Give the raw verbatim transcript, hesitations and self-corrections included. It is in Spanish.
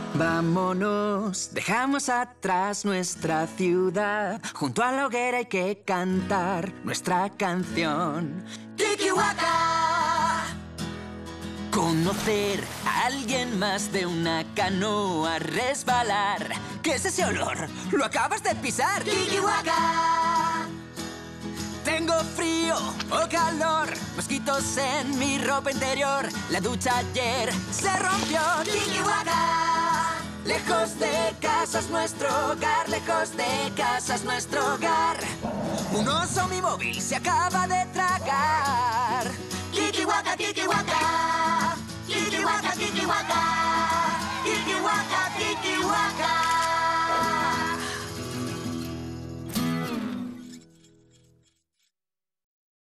Vámonos, dejamos atrás nuestra ciudad. Junto a la hoguera hay que cantar nuestra canción. Kikiwaka. Conocer a alguien más de una canoa, resbalar. ¿Qué es ese olor? ¡Lo acabas de pisar! Kikiwaka. Tengo frío o calor, mosquitos en mi ropa interior. La ducha ayer se rompió. Kikiwaka. Lejos de casa es nuestro hogar, lejos de casa es nuestro hogar. Un oso mi móvil se acaba de tragar.